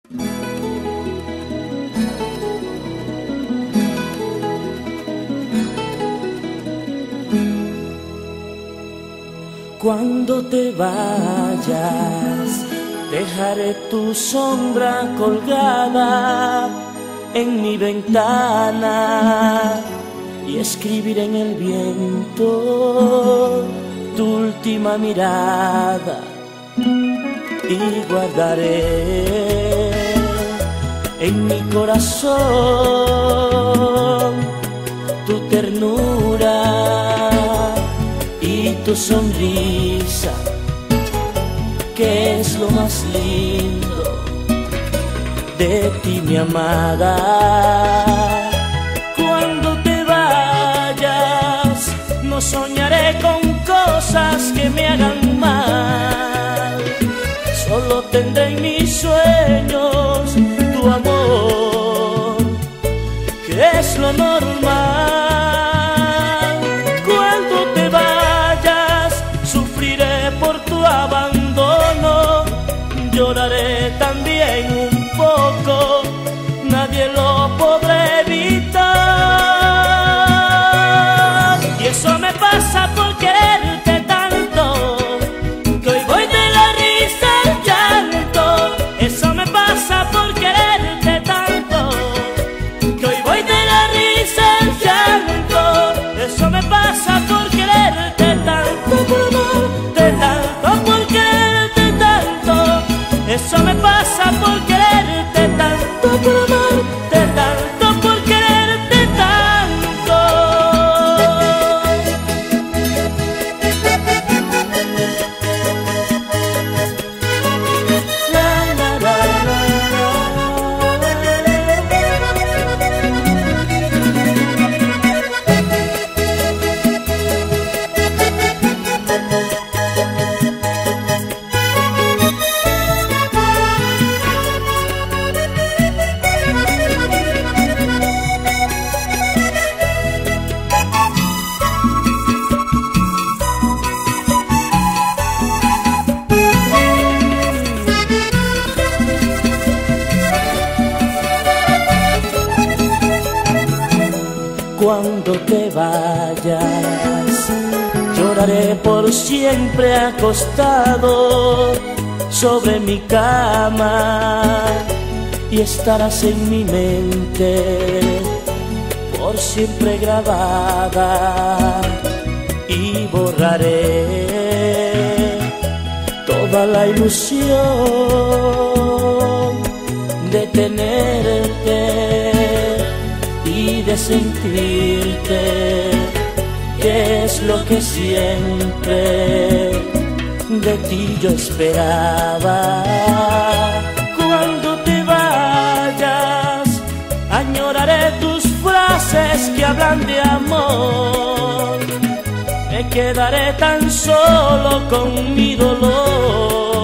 Cuando te vayas, dejaré tu sombra colgada en mi ventana y escribiré en el viento tu última mirada y guardaré en mi corazón tu ternura y tu sonrisa, que es lo más lindo de ti, mi amada. Cuando te vayas, no soñaré con cosas que me hagan mal. Solo tendré en mis sueños tu amor, que es lo normal. Cuando te vayas, sufriré por tu abandono, lloraré también un poco, nadie lo podrá evitar. Y eso me pasa por quererte tanto, que hoy voy de la risa al llanto. Eso me pasa por quererte tanto, que hoy voy de la risa al llanto. Eso me pasa por quererte tanto, por amarte tanto, por quererte tanto. Eso me pasa por quererte tanto, por amarte tanto, por quererte tanto. La, la, la, la, Cuando te vayas, lloraré por siempre acostado sobre mi cama y estarás en mi mente por siempre grabada, y borraré toda la ilusión de tenerte y de sentirte, que es lo que siempre de ti yo esperaba. Cuando te vayas, añoraré tus frases que hablan de amor. Me quedaré tan solo con mi dolor.